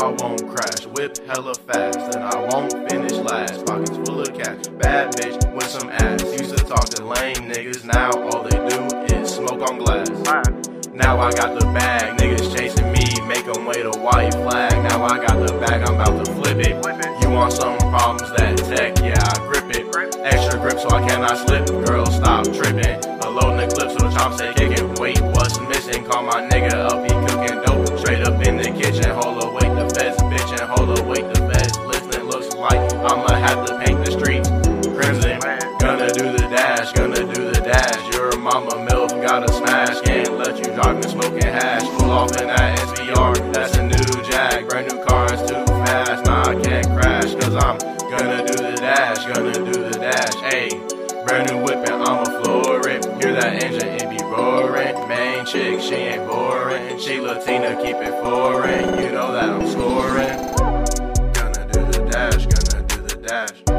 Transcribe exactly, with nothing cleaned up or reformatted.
I won't crash. Whip hella fast, and I won't finish last. Pockets full of cash, bad bitch with some ass. Used to talk to lame niggas, now all they do is smoke on glass. Now I got the bag, niggas chasing me, make them wait a white flag. Now I got the bag, I'm about to flip it. You want some problems, that tech, yeah, I grip it. Extra grip so I cannot slip, girl, stop tripping. Loading the clip so the chops stay kicking. Wait, what's missing? Call my nigga up, he cooking dope. Straight up in the kitchen, hold up, wait the feds, bitch, and hold up, wait the feds. Listen, looks like I'ma have to paint the streets crimson. Gonna do the dash, gonna do the dash. Your mama milk, gotta smash. Can't let you drive me smoking hash. Pull off in that S V R, that's a new Jag. Brand new car, it's too fast, nah, I can't crash. Cause I'm gonna do the dash, gonna do the dash, ayy. Brand new whippin', I'ma floor it. Hear that engine, it be roaring. Main chick, she ain't boring. She Latina, keep it foreign. You know that I'm scoring. Gonna do the dash, gonna do the dash.